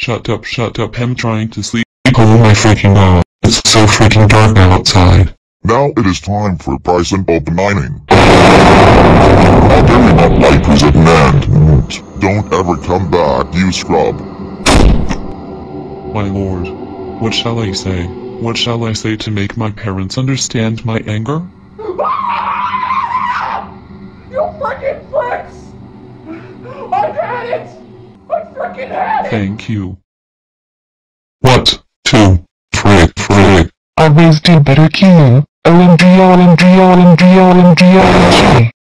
Shut up, I'm trying to sleep. Oh my freaking god, it's so freaking dark outside. Now it is time for price and opening. How dare you not like is at an end. Don't ever come back, you scrub. My lord, what shall I say? What shall I say to make my parents understand my anger? You freaking pricks! I had it! I freaking had it! Thank you. What? Two. Frick. Always do better, Caillou. OMG.